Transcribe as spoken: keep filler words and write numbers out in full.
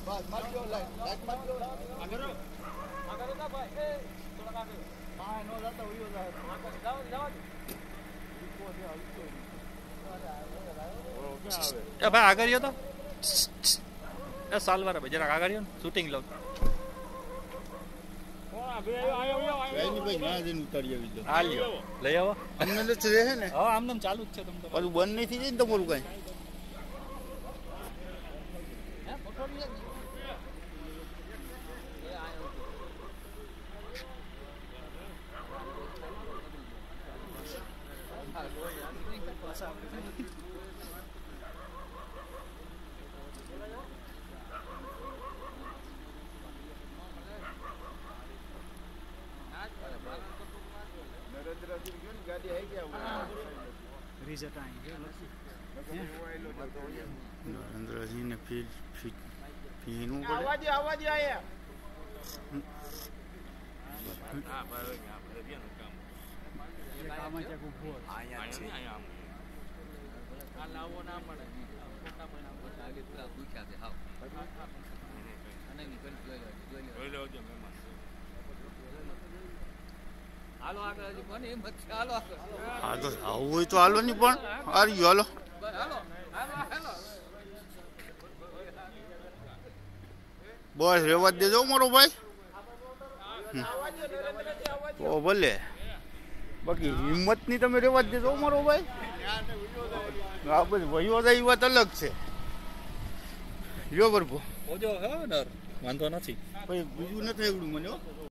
બસ મારજો light light મારજો આગળ આગળ ના ભાઈ એ થોડા આગળ હા નો જતો ઉયો જાય આગળ જાવ જાવ ઈકો છે ઈકો એ ભાઈ આગળ રહ્યો તો એ સાલ વાળા ભાઈ જરાક આગળ રહ્યો ને શૂટિંગ લો ભાઈ ના જઈને ઉતારી આવી દો હા લ્યો લઈ આવો અમને જ રહે ને હા આમ નામ ચાલુ જ છે તમ તો પાછું બંધ નહીં થઈ જાય ને તમારું કઈ નરેન્દ્રજી ને ફી ફી ફીનું પડે આવાજ આવાજ આયા હા ભાઈ આપણે બેનું કામ કામ છે ઉભો આયા છે આ લાવો ના મળે ફોટા બનાવો આગે પૂરા પૂછ્યા છે હાવ અને નીકળ જોઈ લો જોઈ લો જો મહેમાન હાલો આગળ હજી કોને એમ છે હાલો આગળ હા તો આવું હોય તો હાલો નહીં પણ આરી હાલો હાલો હાલો બસ રેવા દેજો મારો ભાઈ તો ભલે બાકી હિંમત ની તમે રેવા દેજો મારો ભાઈ આ બધી વહીવટ એ વાત અલગ છે લ્યો પ્રભુ ઓજો હે નર વાંધો નથી ભાઈ બીજું નથી એવડું મને